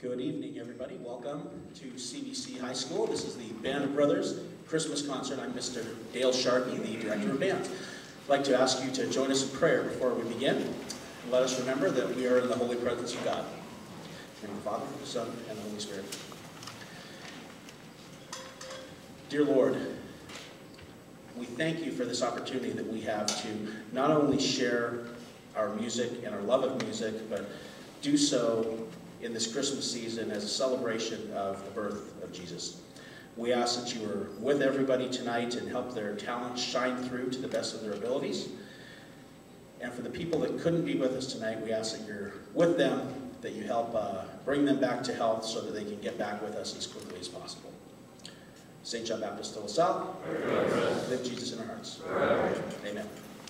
Good evening, everybody. Welcome to CBC High School. This is the Band of Brothers Christmas concert. I'm Mr. Dale Sharkey, the Director of Band. I'd like to ask you to join us in prayer before we begin. And let us remember that we are in the holy presence of God. In the name of the Father, the Son, and the Holy Spirit. Dear Lord, we thank you for this opportunity that we have to not only share our music and our love of music, but do so in this Christmas season as a celebration of the birth of Jesus. We ask that you are with everybody tonight and help their talents shine through to the best of their abilities. And for the people that couldn't be with us tonight, we ask that you're with them, that you help bring them back to health so that they can get back with us as quickly as possible. St. John Baptist de La Salle, live Jesus in our hearts. Amen.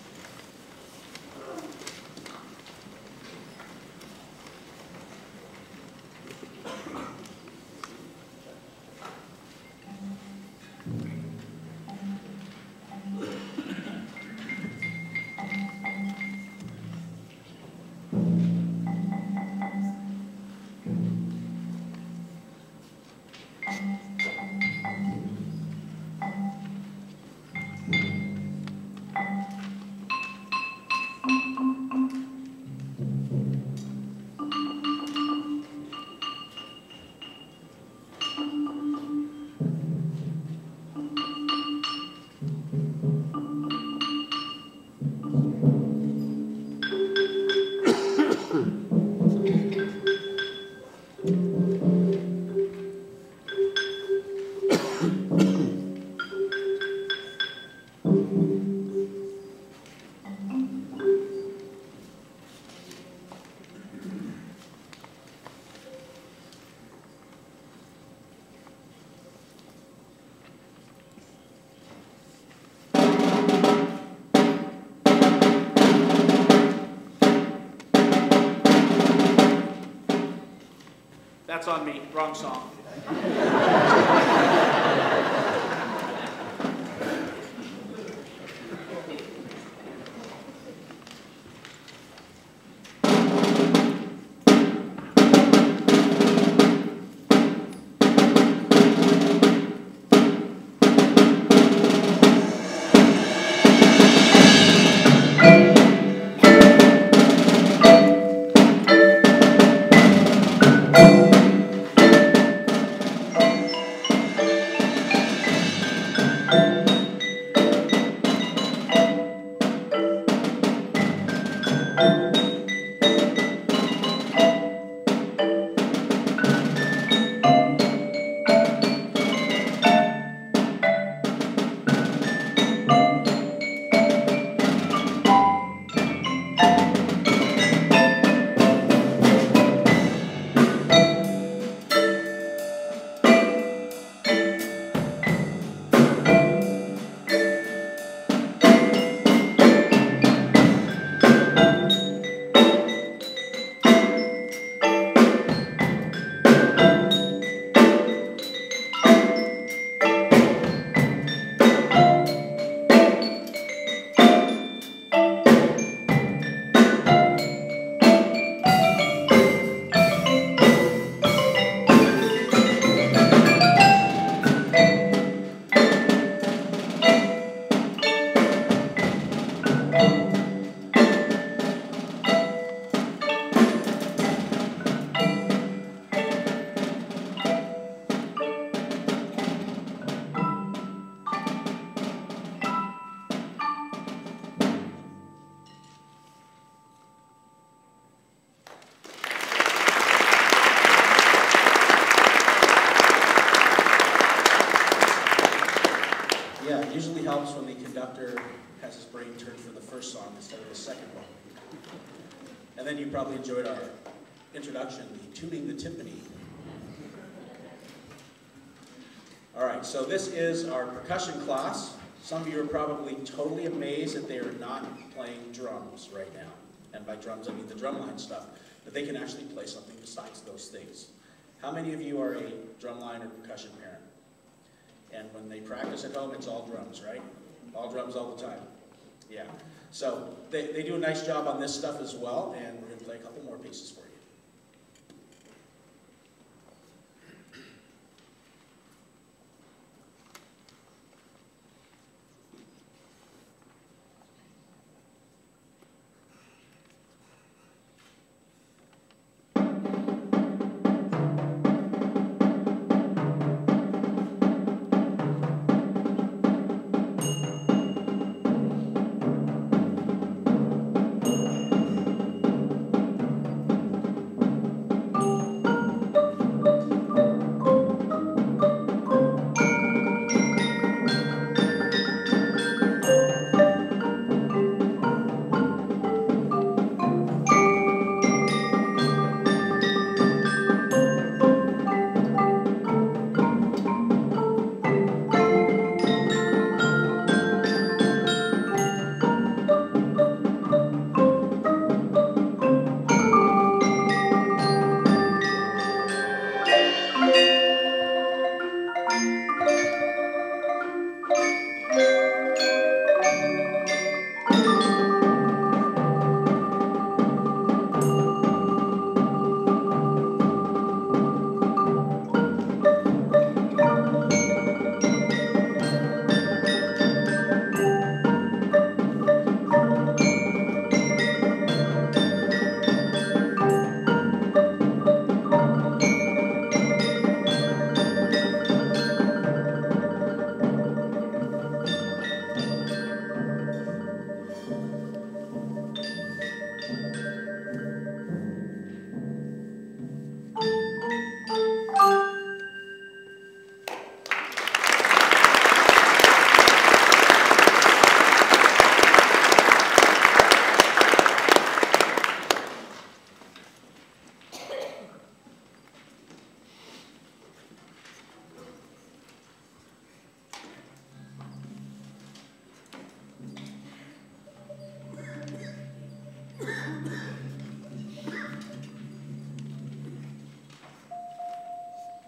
That's on me. Wrong song. It usually helps when the conductor has his brain turned for the first song instead of the second one. And then you probably enjoyed our introduction, the Tuning the Timpani. All right, so this is our percussion class. Some of you are probably totally amazed that they are not playing drums right now. And by drums, I mean the drumline stuff. That they can actually play something besides those things. How many of you are a drumline or percussion parent? And when they practice at home, it's all drums, right? All drums all the time. Yeah. So they do a nice job on this stuff as well, and we're going to play a couple more pieces for you.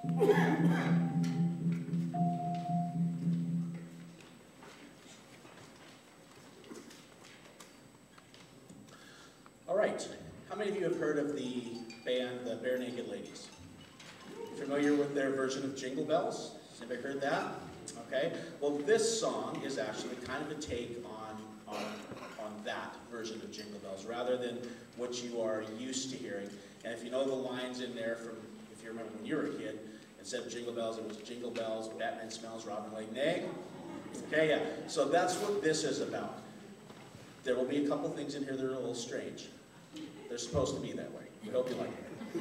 All right, how many of you have heard of the band, the Bare Naked Ladies? Familiar with their version of Jingle Bells? Has anybody heard that? Okay, well this song is actually kind of a take on that version of Jingle Bells, rather than what you are used to hearing. And if you know the lines in there from, if you remember when you were a kid, instead of Jingle Bells, it was Jingle Bells, Batman smells, Robin laid an egg. Okay, yeah, so that's what this is about. There will be a couple things in here that are a little strange. They're supposed to be that way. We hope you like it.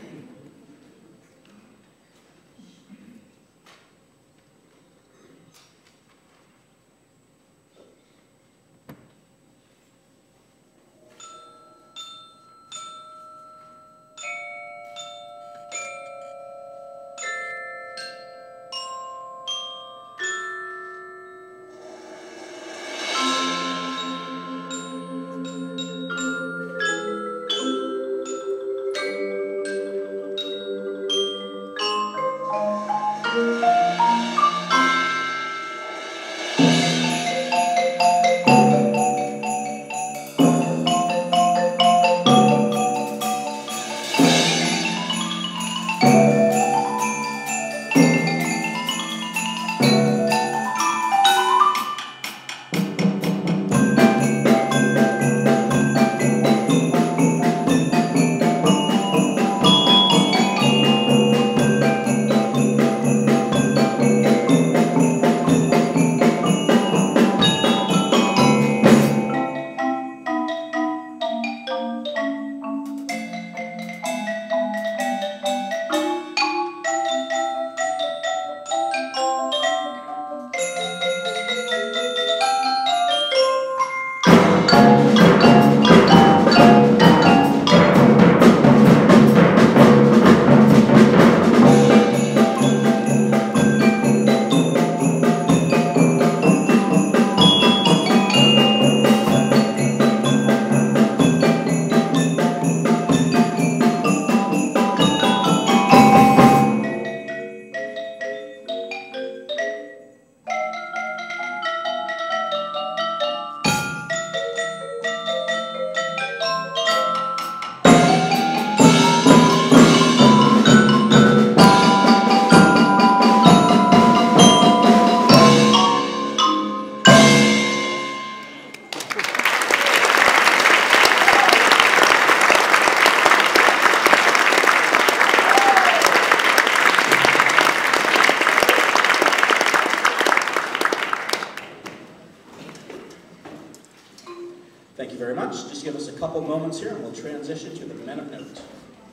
Thank you very much. Just give us a couple moments here and we'll transition to the Men of Note.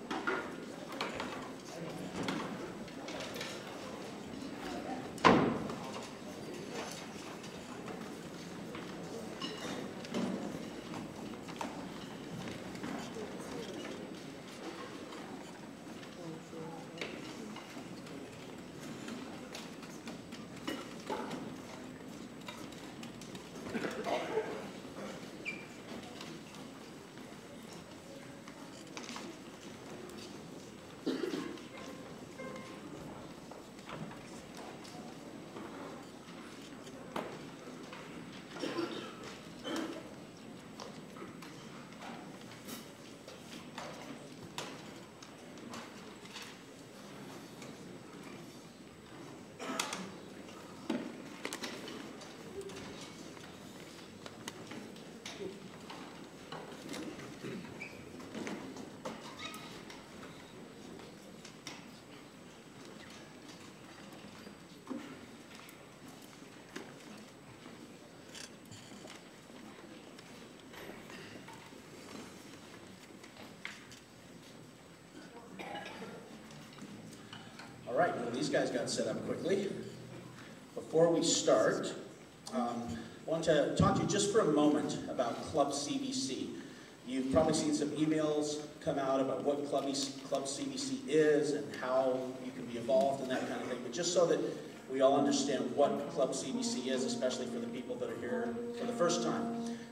All right, well, these guys got set up quickly. Before we start, I want to talk to you just for a moment about Club CBC. You've probably seen some emails come out about what Club CBC is and how you can be involved and that kind of thing, but just so that we all understand what Club CBC is, especially for the people that are here for the first time.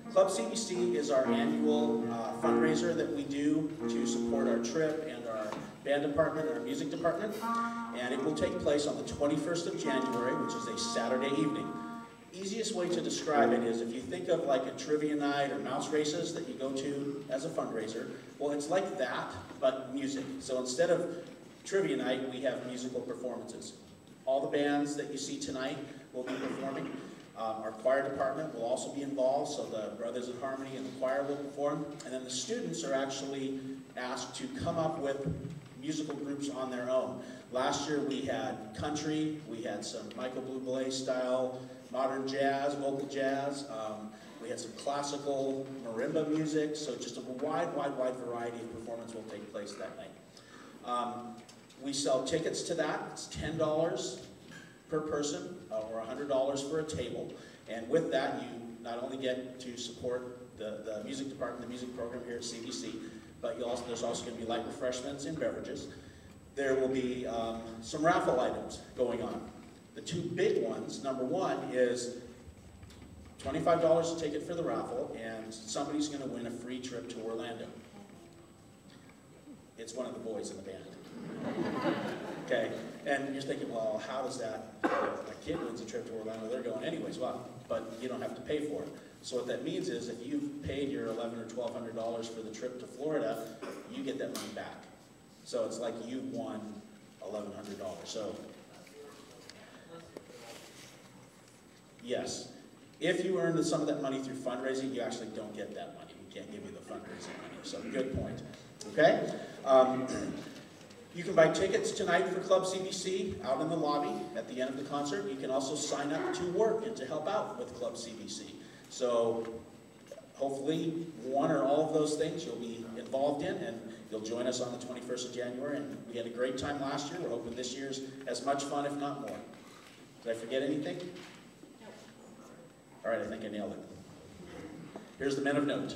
Club CBC is our annual fundraiser that we do to support our trip and our band department and our music department. And it will take place on the 21st of January, which is a Saturday evening. Easiest way to describe it is if you think of like a trivia night or mouse races that you go to as a fundraiser, well, it's like that, but music. So instead of trivia night, we have musical performances. All the bands that you see tonight will be performing. Our choir department will also be involved, so the Brothers in Harmony and the choir will perform. And then the students are actually asked to come up with musical groups on their own. Last year we had country, we had some Michael Bublé style, modern jazz, vocal jazz. We had some classical marimba music, so just a wide variety of performance will take place that night. We sell tickets to that. It's $10 per person, or $100 for a table. And with that, you not only get to support the music department, the music program here at CBC, but there's also going to be light refreshments and beverages. There will be some raffle items going on. The two big ones, number one is $25 a ticket for the raffle, and somebody's going to win a free trip to Orlando. It's one of the boys in the band. Okay, and you're thinking, well, how does that, a kid wins a trip to Orlando, they're going anyways. Well, but you don't have to pay for it. So what that means is if you've paid your $1,100 or $1,200 for the trip to Florida, you get that money back. So it's like you won $1,100. So yes, if you earn some of that money through fundraising, you actually don't get that money. We can't give you the fundraising money. So good point. Okay. You can buy tickets tonight for Club CBC out in the lobby at the end of the concert. You can also sign up to work and to help out with Club CBC. So hopefully one or all of those things you'll be involved in, and you'll join us on the 21st of January. And we had a great time last year. We're hoping this year's as much fun, if not more. Did I forget anything? No. All right, I think I nailed it. Here's the men of note.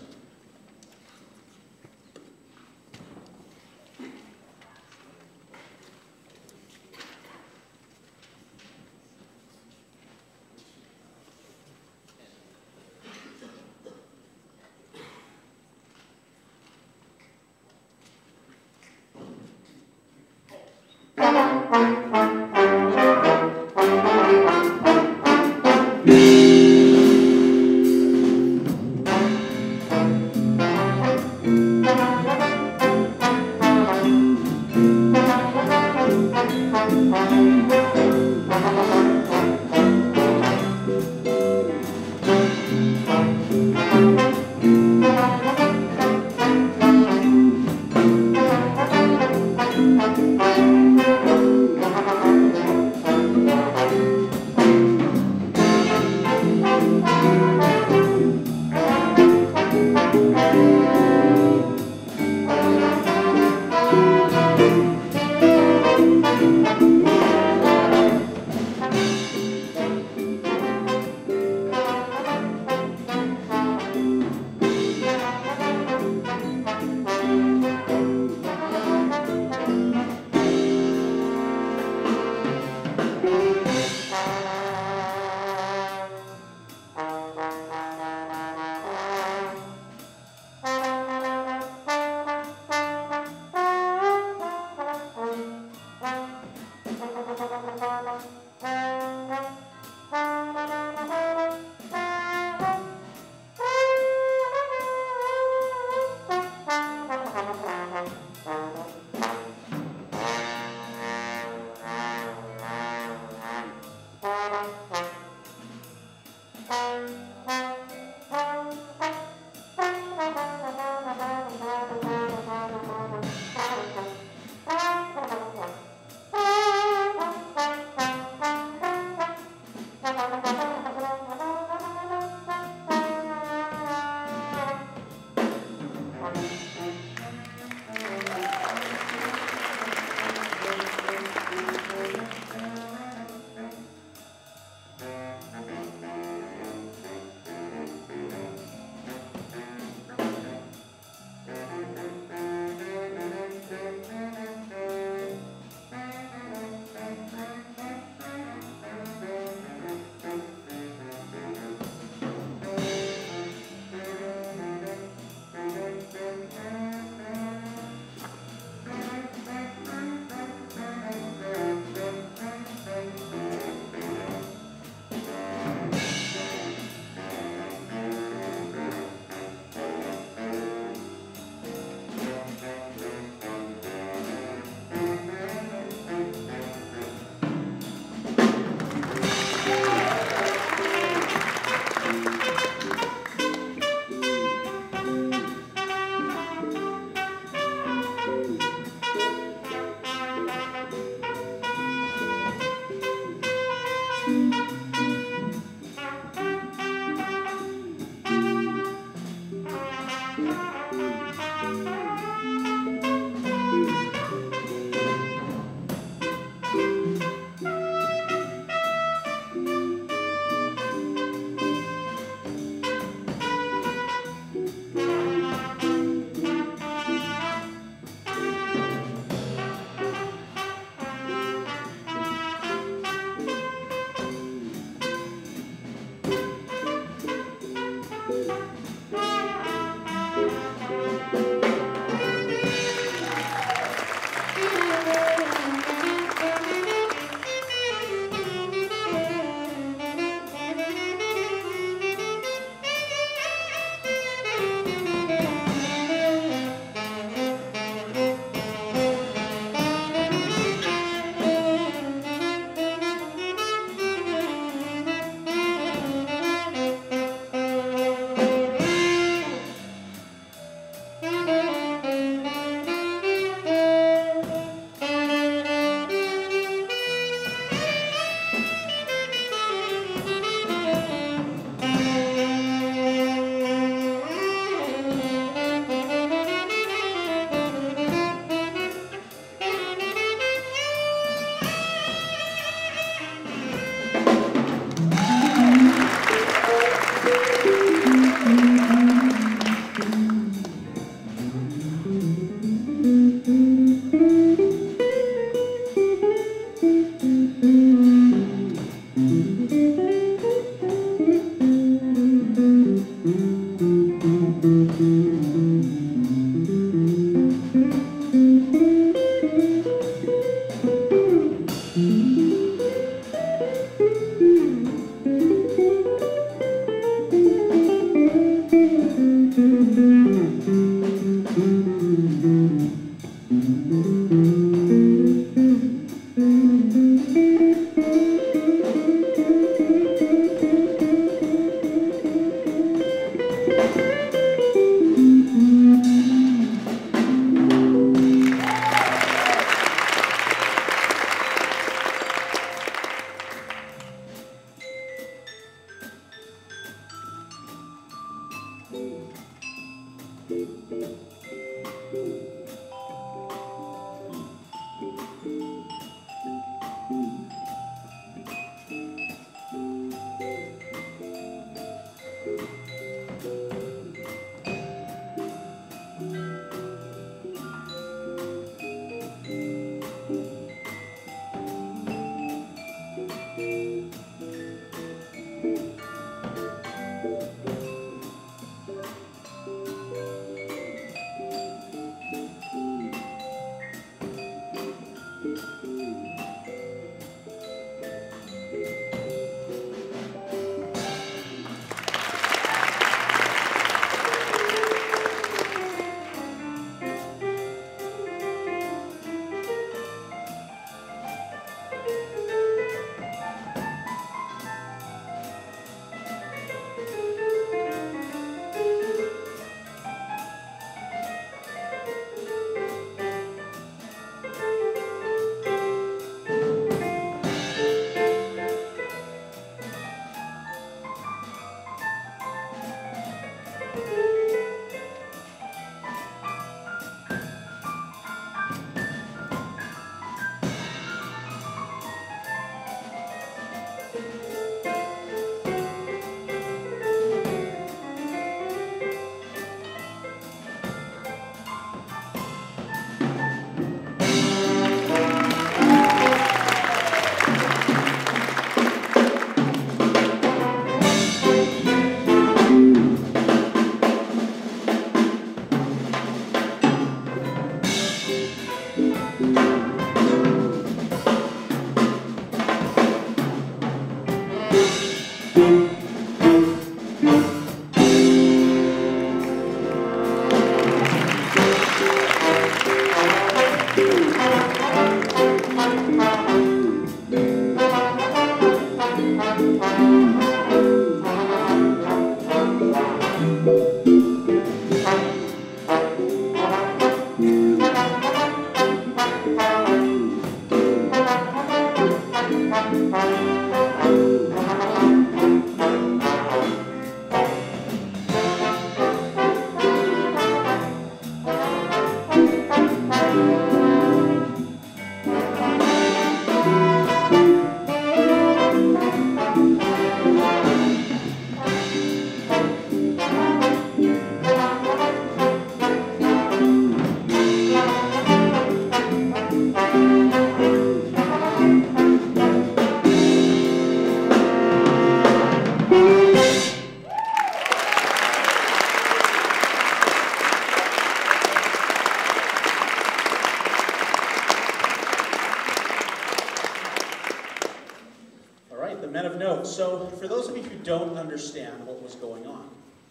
So for those of you who don't understand what was going on,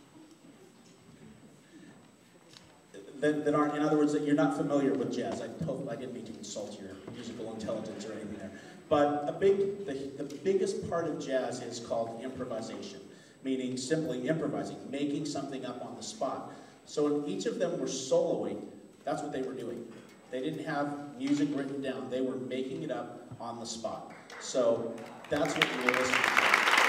that aren't, in other words, that you're not familiar with jazz, I didn't mean to insult your musical intelligence or anything there, but the biggest part of jazz is called improvisation, meaning simply improvising, making something up on the spot. So when each of them were soloing, that's what they were doing. They didn't have music written down, they were making it up on the spot. So that's what you were listening to.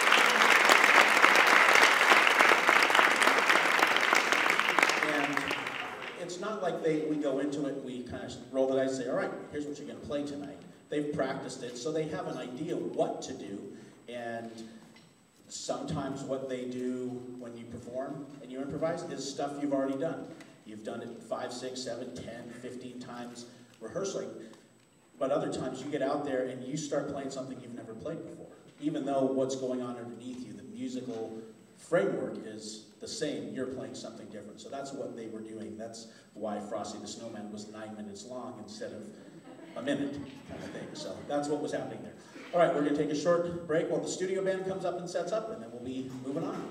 And it's not like we go into it, we kind of roll the dice and say, all right, here's what you're going to play tonight. They've practiced it, so they have an idea what to do. And sometimes what they do when you perform and you improvise is stuff you've already done. You've done it 5, 6, 7, 10, 15 times rehearsing. But other times you get out there and you start playing something you've never played before. Even though what's going on underneath you, the musical framework is the same, you're playing something different. So that's what they were doing. That's why Frosty the Snowman was 9 minutes long instead of a minute kind of thing. So that's what was happening there. All right, we're going to take a short break while the studio band comes up and sets up, and then we'll be moving on.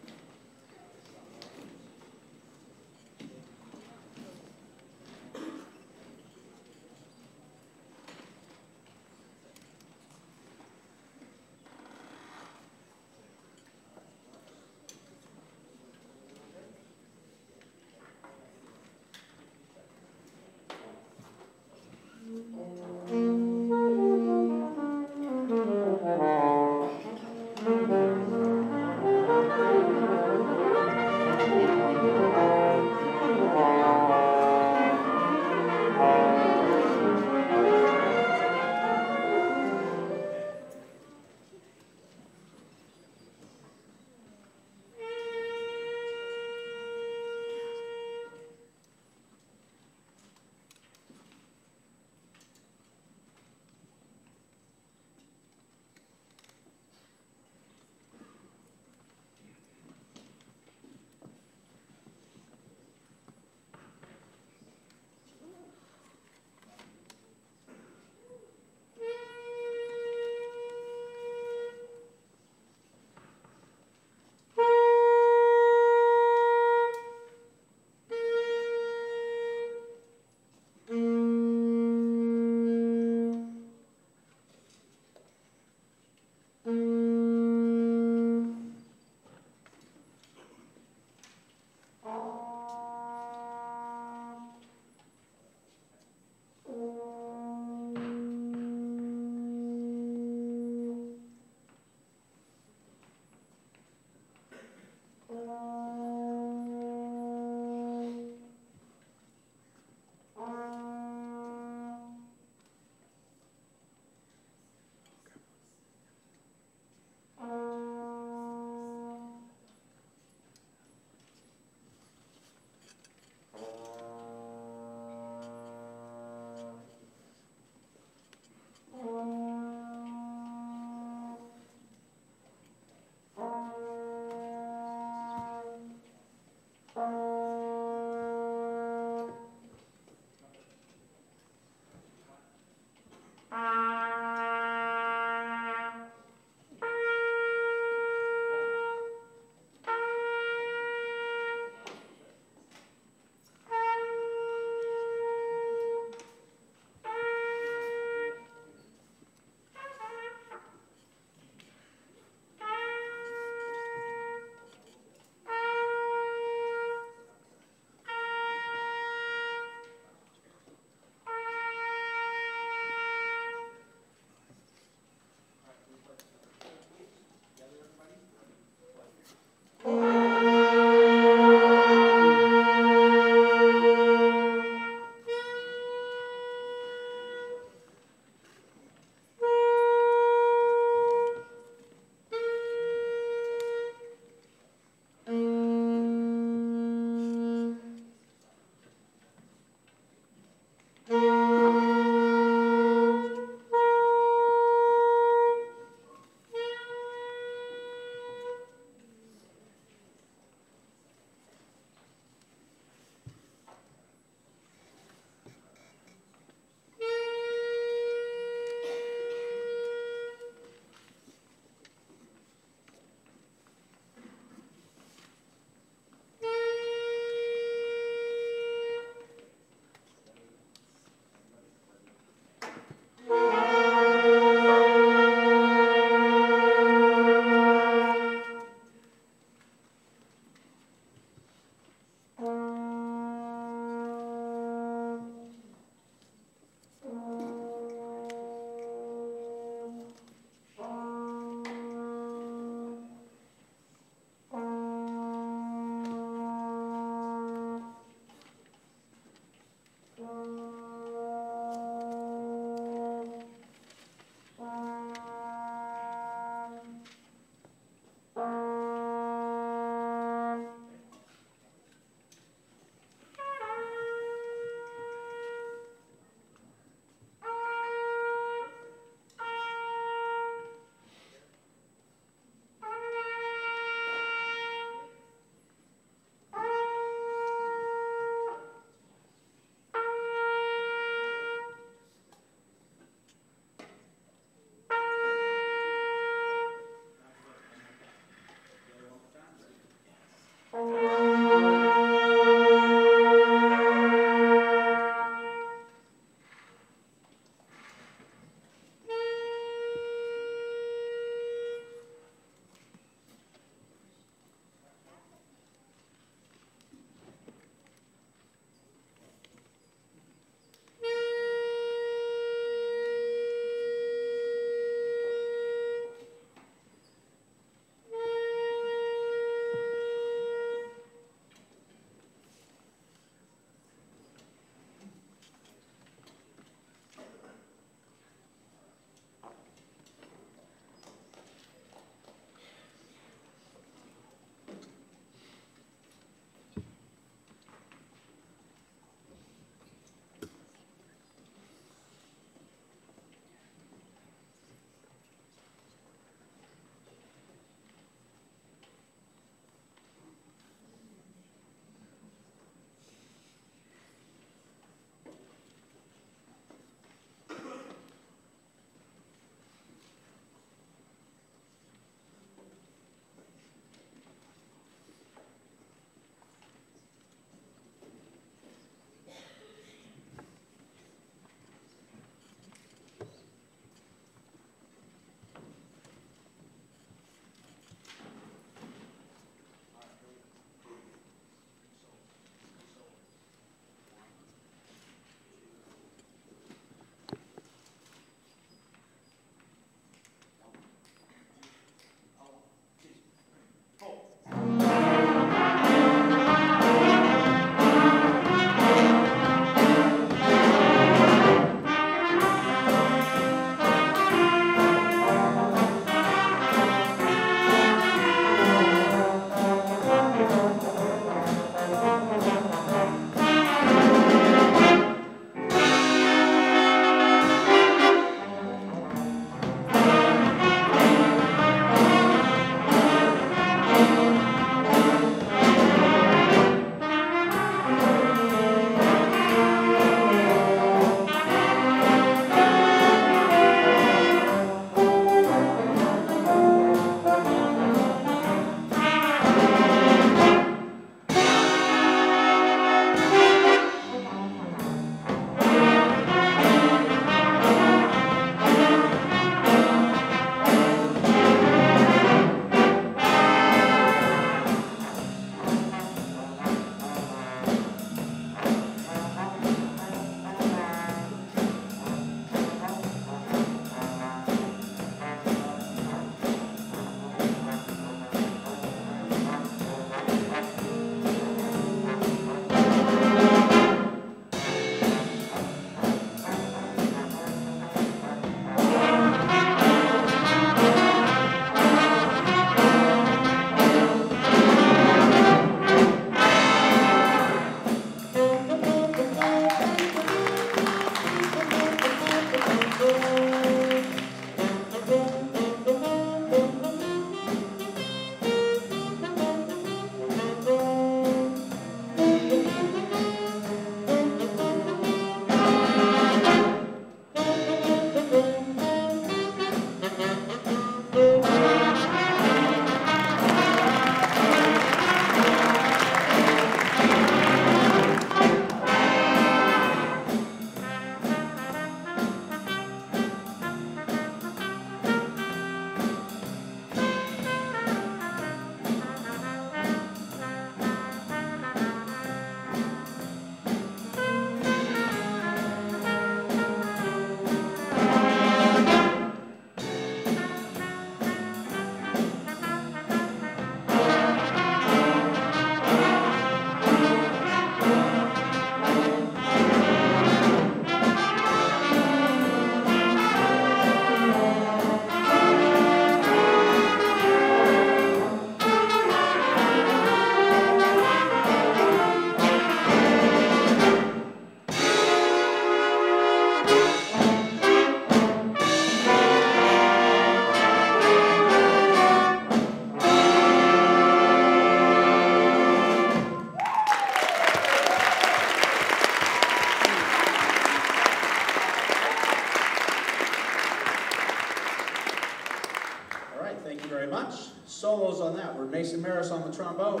All right, thank you very much. Solos on that were Mason Maris on the trombone,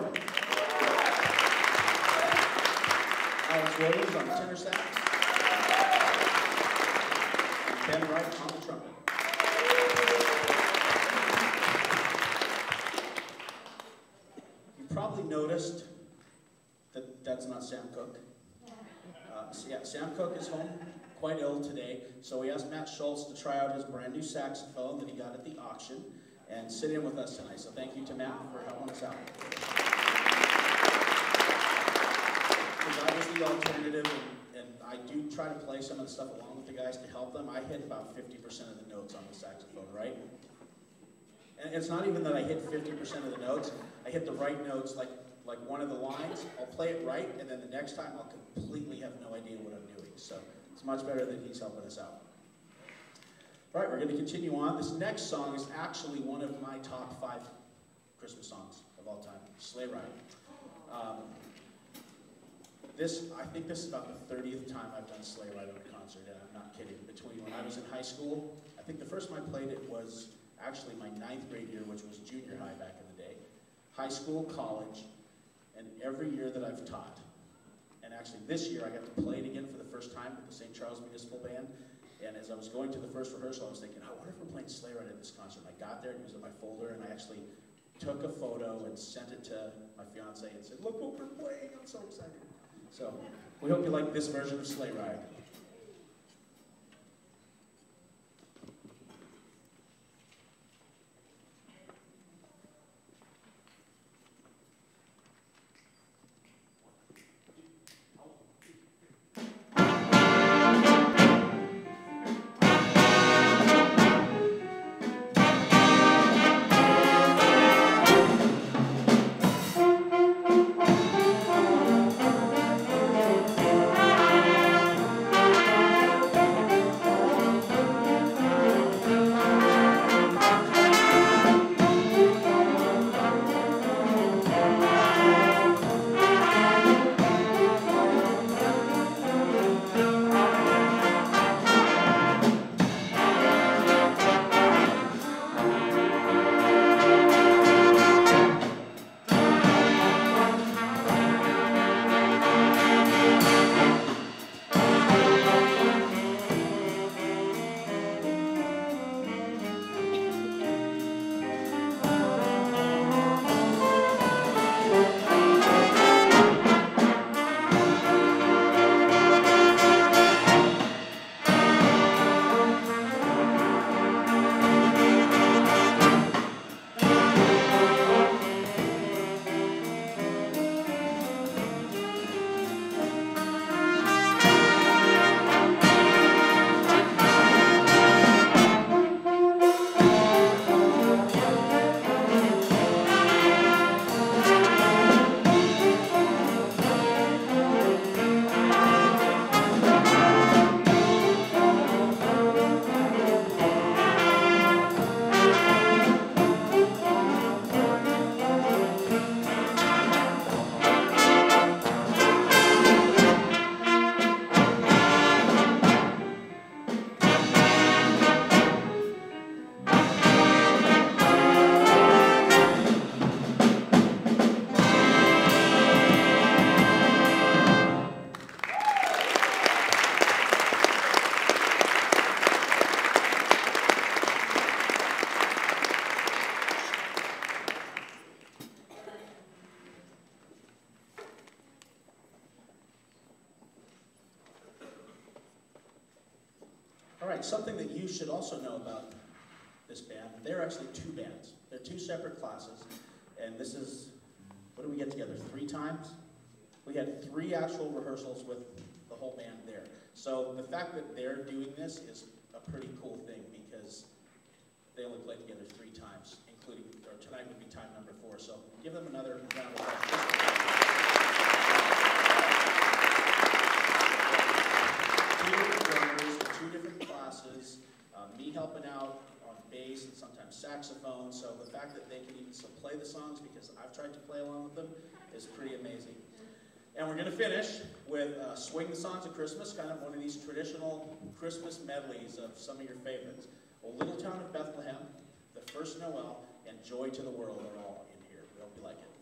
Alex Williams on the tenor sax, and Ben Wright on the trumpet. You probably noticed that that's not Sam Cooke. Yeah, Sam Cooke is home, quite ill today, so we asked Matt Schultz to try out his brand new saxophone that he got at the auction and sit in with us tonight. So thank you to Matt for helping us out. Because I was the alternative, and I do try to play some of the stuff along with the guys to help them. I hit about 50% of the notes on the saxophone, right? And it's not even that I hit 50% of the notes. I hit the right notes, like one of the lines, I'll play it right, and then the next time I'll completely have no idea what I'm doing. So it's much better that he's helping us out. All right, we're going to continue on. This next song is actually one of my top 5 Christmas songs of all time, Sleigh Ride. I think this is about the 30th time I've done Sleigh Ride at a concert, and I'm not kidding. Between when I was in high school, I think the first time I played it was actually my 9th grade year, which was junior high back in the day. High school, college, and every year that I've taught. And actually this year I got to play it again for the first time with the St. Charles Municipal Band. And as I was going to the first rehearsal, I was thinking, I wonder if we're playing Sleigh Ride at this concert. And I got there, and it was in my folder, and I actually took a photo and sent it to my fiance and said, look what we're playing, I'm so excited. So we hope you like this version of Sleigh Ride. All right, something that you should also know about this band, they're actually 2 bands. They're 2 separate classes, and this is, what did we get together, 3 times? We had 3 actual rehearsals with the whole band there. So the fact that they're doing this is a pretty cool thing because they only played together 3 times, including, or tonight would be time number 4. So give them another round of applause. 2 different drummers, 2 different classes, me helping out on bass and sometimes saxophone. So the fact that they can even still play the songs because I've tried to play along with them is pretty amazing. And we're going to finish with Swing the Songs of Christmas, kind of one of these traditional Christmas medleys of some of your favorites. A Little Town of Bethlehem, The First Noel and Joy to the World are all in here. We hope you like it.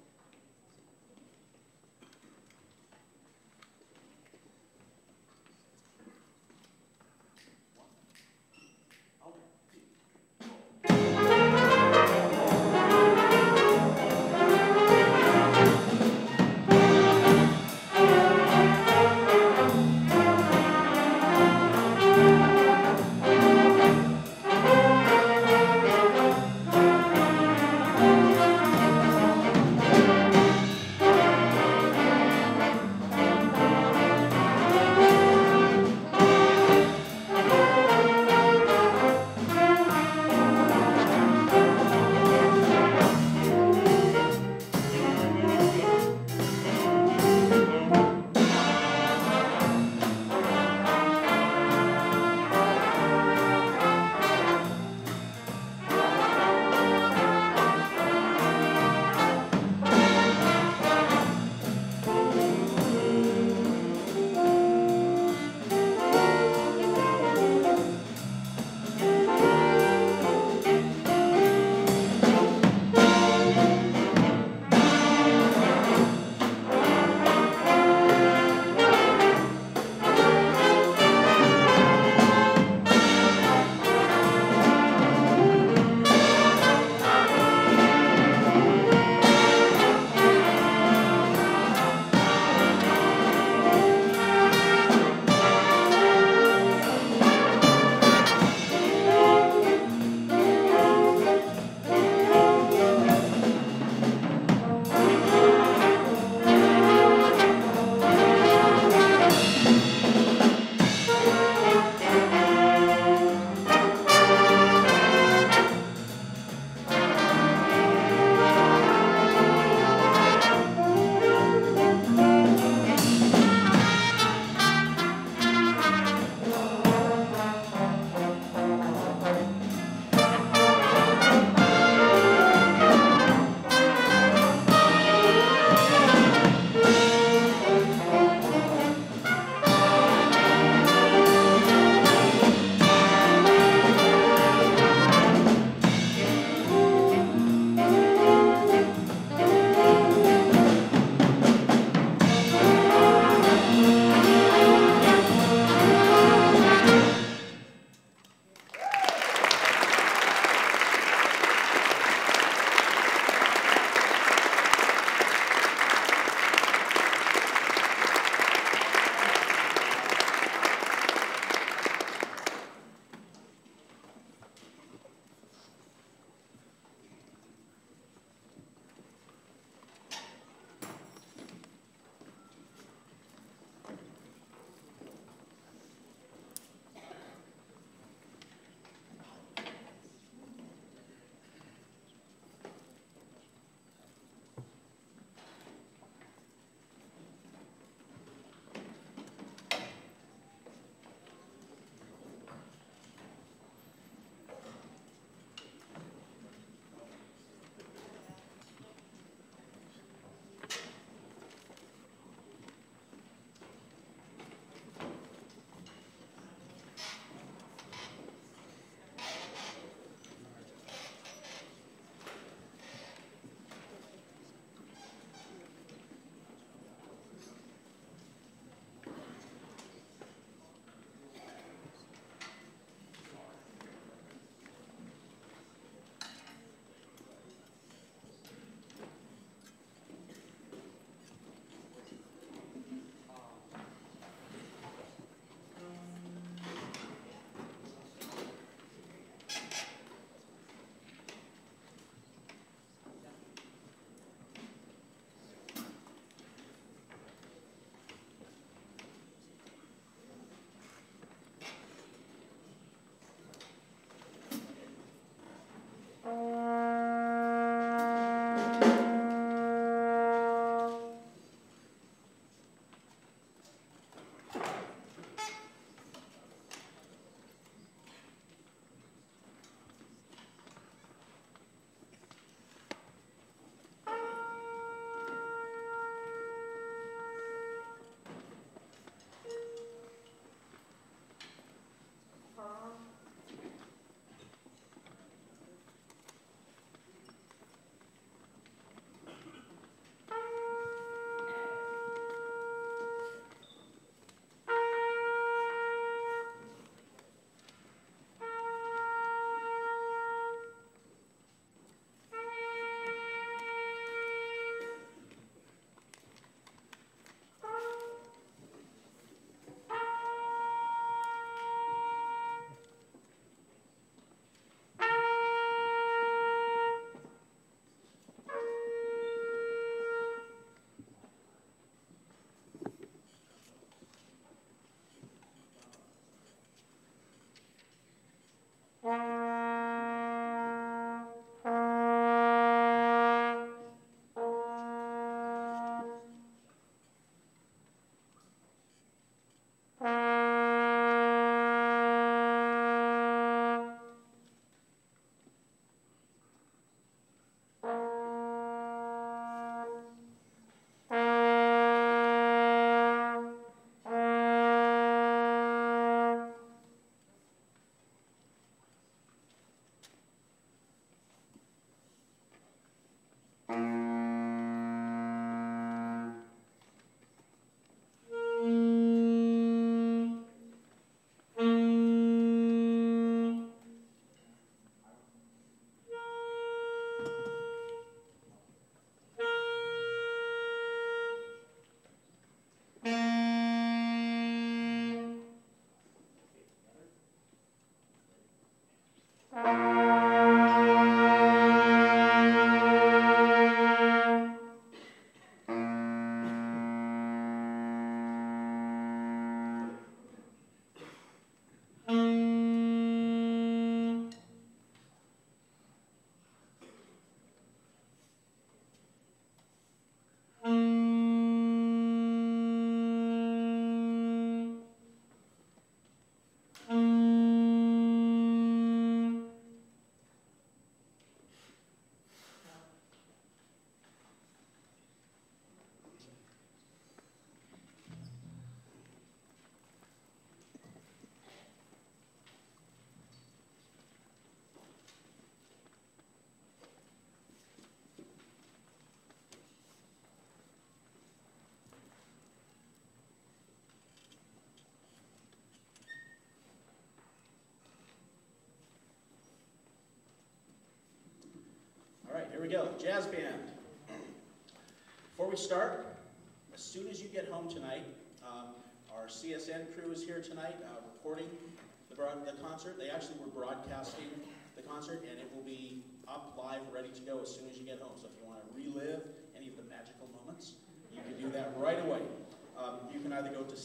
Here we go, jazz band. Before we start, as soon as you get home tonight, our CSN crew is here tonight recording the concert. They actually were broadcasting the concert, and it will be up live, ready to go as soon as you get home. So if you want to relive any of the magical moments, you can do that right away. You can either go to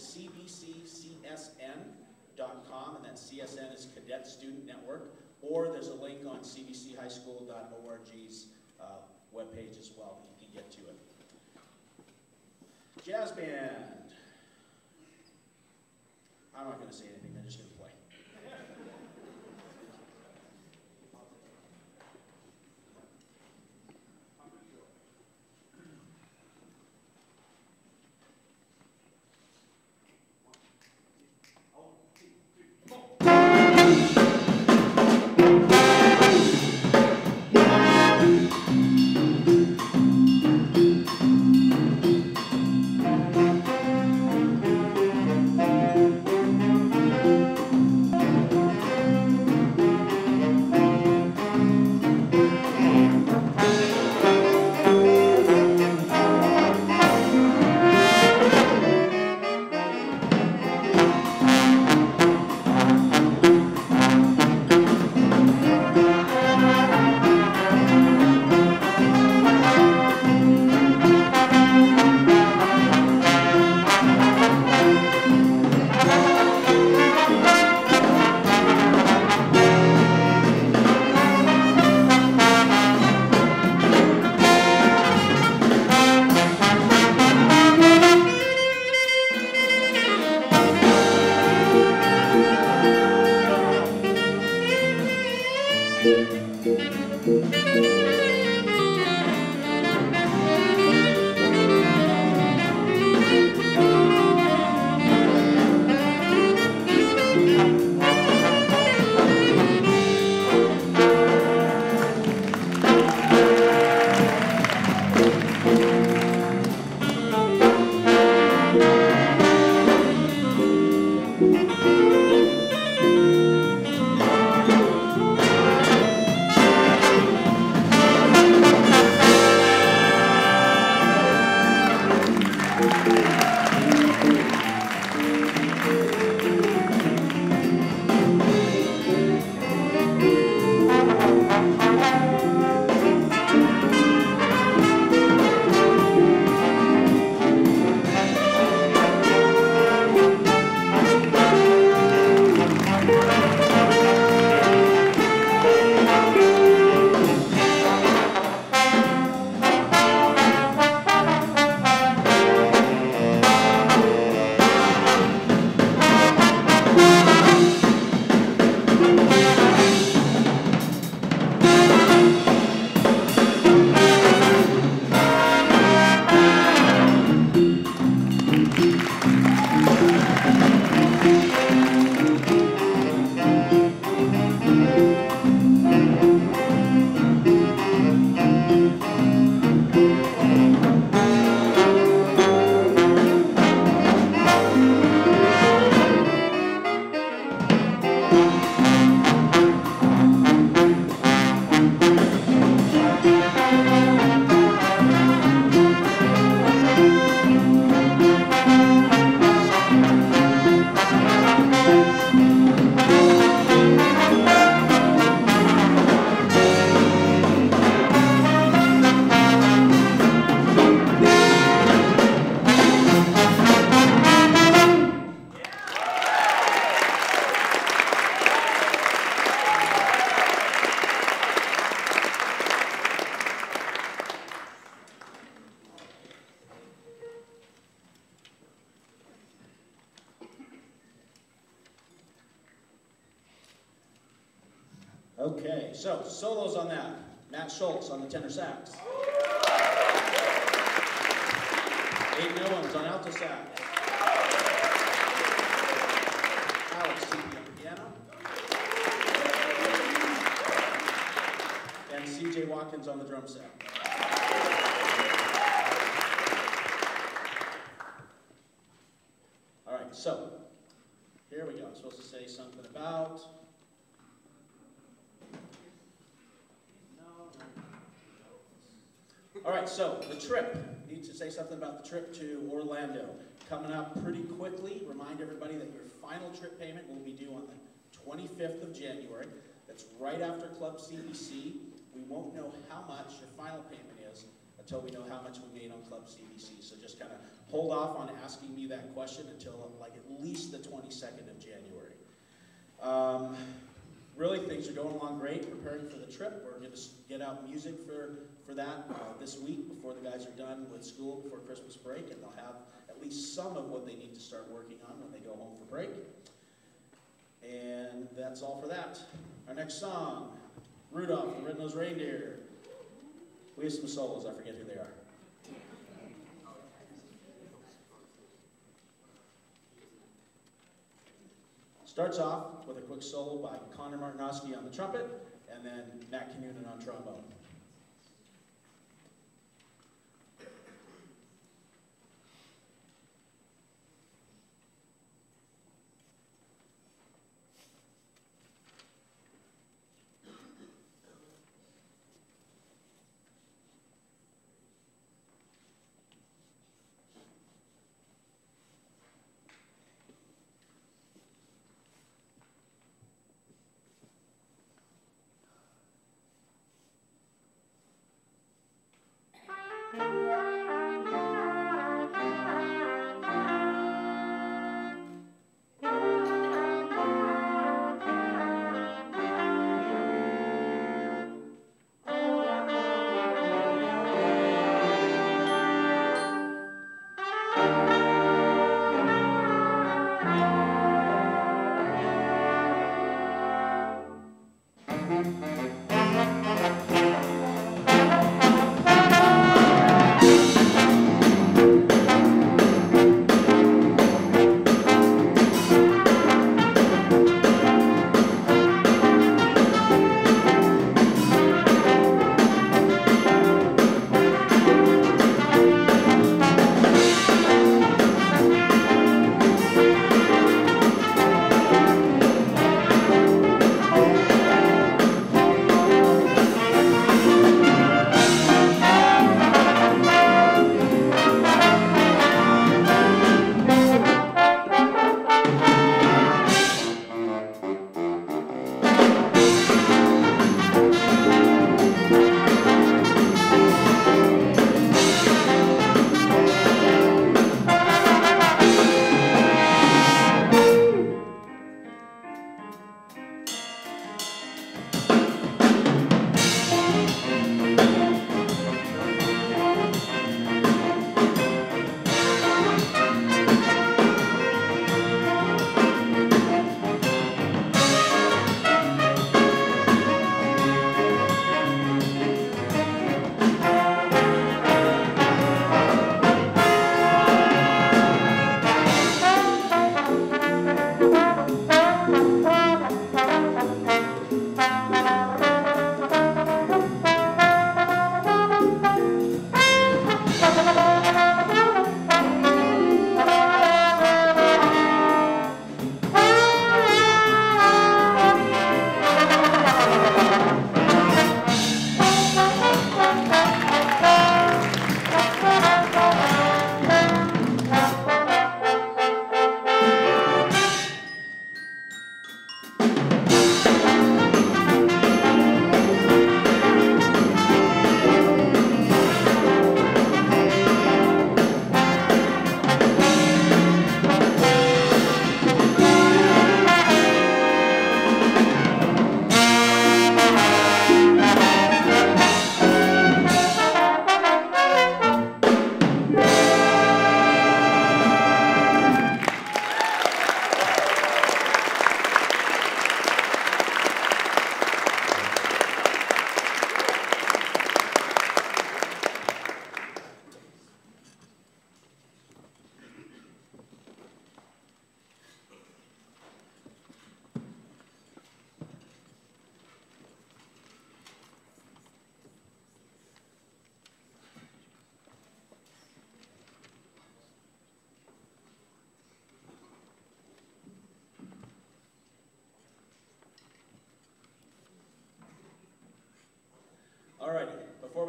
cbccsn.com, and that CSN is Cadet Student Network, or there's a link on cbchighschool.org's webpage as well that you can get to it. Jazz band. I'm not going to say anything, they're just going to play. Okay, so solos on that. Matt Schultz on the tenor sax. Abe Nowens on alto sax. Alex Seeley on piano. And CJ Watkins on the drum set. All right, so here we go. I'm supposed to say something about... All right, so the trip. Need to say something about the trip to Orlando. Coming up pretty quickly. Remind everybody that your final trip payment will be due on the 25th of January. That's right after Club CBC. We won't know how much your final payment is until we know how much we made on Club CBC. So just kind of hold off on asking me that question until like at least the 22nd of January. Really, things are going along great, preparing for the trip. We're going to get out music for that this week before the guys are done with school before Christmas break, and they'll have at least some of what they need to start working on when they go home for break. And that's all for that. Our next song, Rudolph the Red-Nosed Reindeer. We have some solos, I forget who they are. Starts off with a quick solo by Connor Martinowski on the trumpet, and then Matt Knunen on trombone.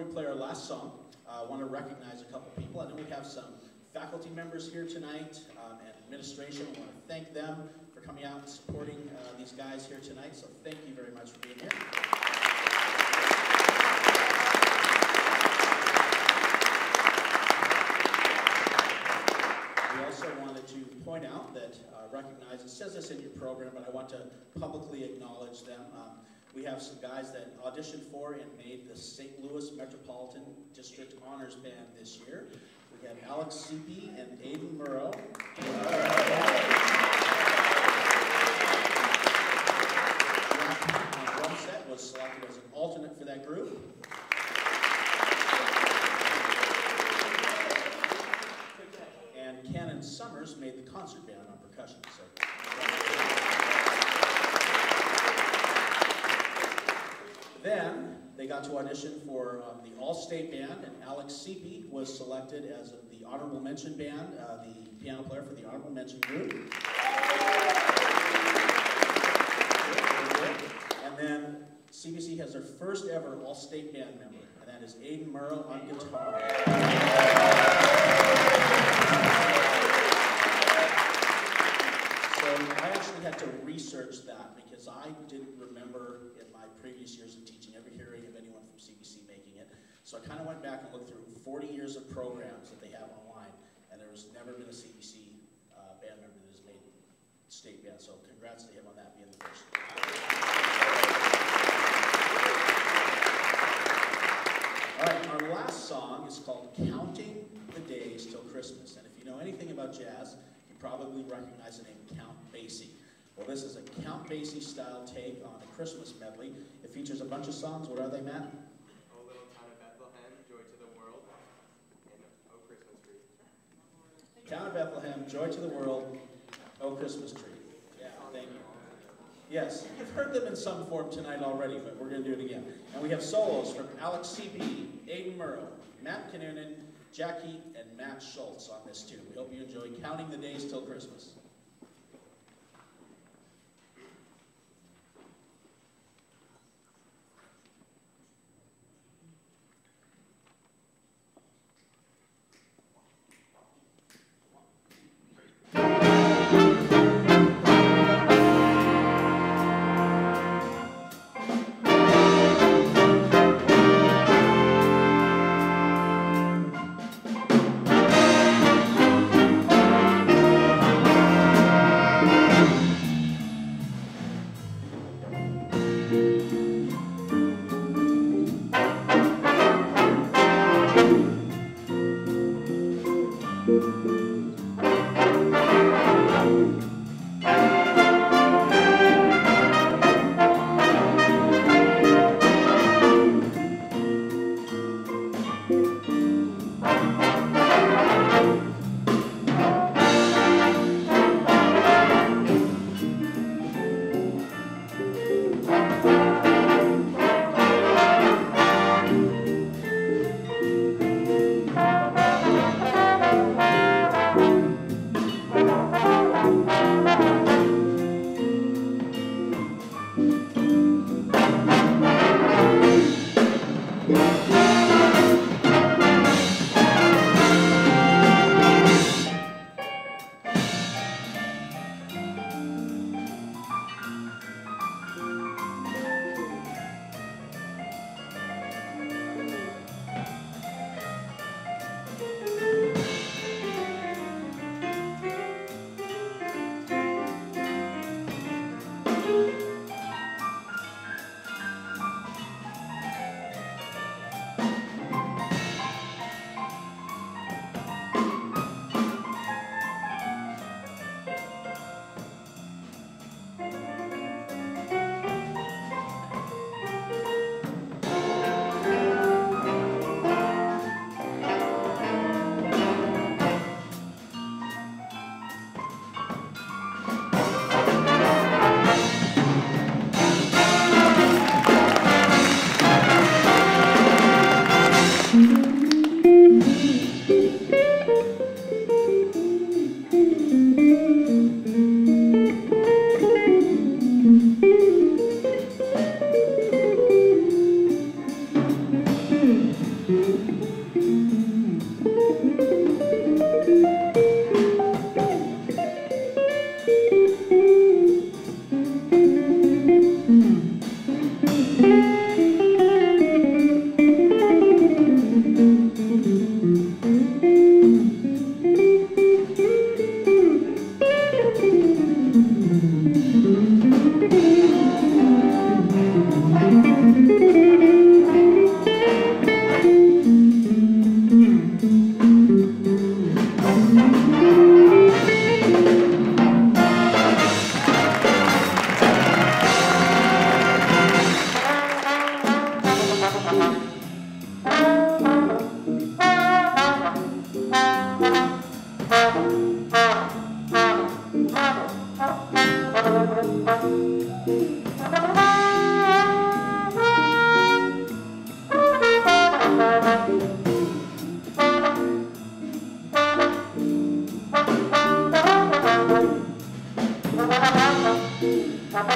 we play our last song, I want to recognize a couple people. I know we have some faculty members here tonight and administration. I want to thank them for coming out and supporting these guys here tonight. So thank you very much for being here. We also wanted to point out that, recognize, it says this in your program, but I want to publicly acknowledge them. We have some guys that auditioned for and made the St. Louis Metropolitan District Honors Band this year. We have Alex Seepy and Aiden Murrow. Drum set was selected as an alternate for that group. And Cannon Summers made the concert band on percussion. So. Then they got to audition for the All-State Band, and Alex Seepy was selected as the Honorable Mention Band, the piano player for the Honorable Mention group. And then CBC has their first ever All-State Band member, and that is Aiden Murrow on guitar. I actually had to research that because I didn't remember in my previous years of teaching ever hearing of anyone from CBC making it. So I kind of went back and looked through 40 years of programs that they have online, and there's never been a CBC band member that has made state band. So congrats to him on that being the first. All right, our last song is called Counting the Days Till Christmas. And if you know anything about jazz, you probably recognize the name Count Basie. Well, this is a Count Basie style take on a Christmas medley. It features a bunch of songs. What are they, Matt? O Little Town of Bethlehem, Joy to the World, and O Christmas Tree. Town of Bethlehem, Joy to the World, O Christmas Tree. Yeah, thank you. Yes, you've heard them in some form tonight already, but we're going to do it again. And we have solos from Alex Seepy, Aiden Murrow, Matt Kinnunen, Jackie, and Matt Schultz on this too. We hope you enjoy Counting the Days Till Christmas.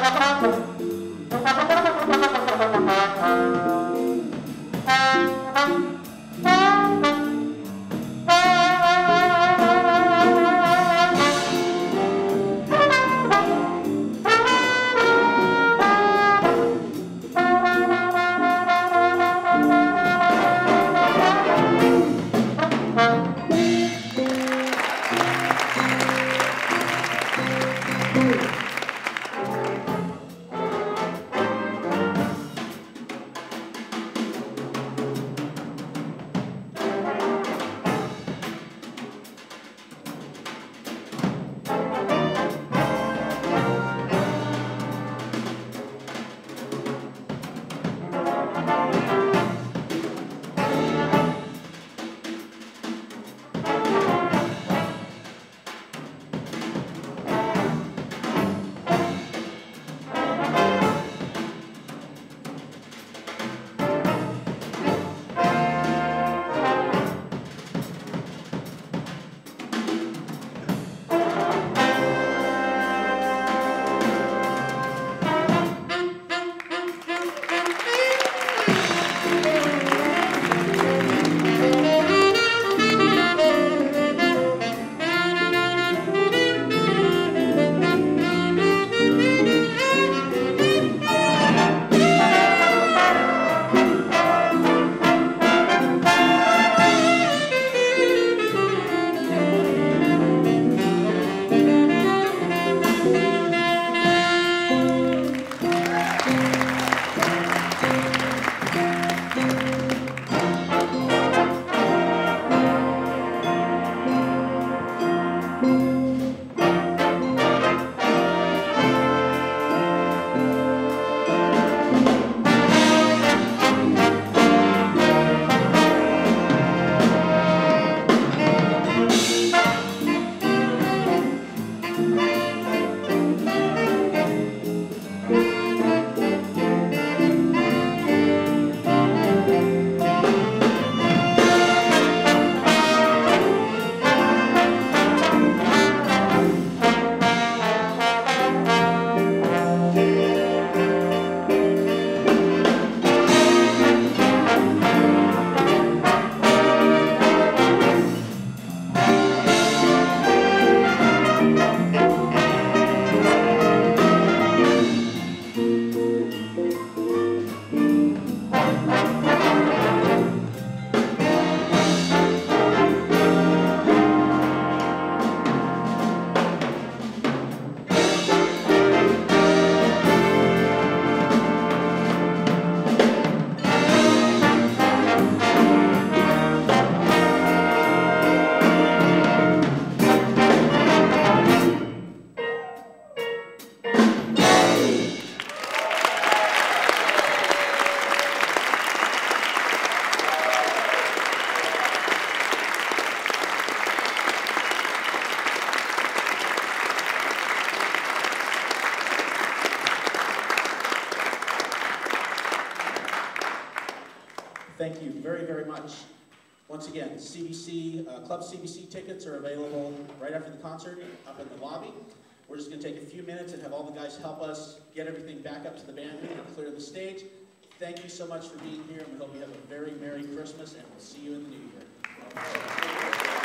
Thank you very, very much. Once again, CBC, Club CBC tickets are available right after the concert up in the lobby. We're just going to take a few minutes and have all the guys help us get everything back up to the band and clear the stage. Thank you so much for being here, and we hope you have a very Merry Christmas, and we'll see you in the new year.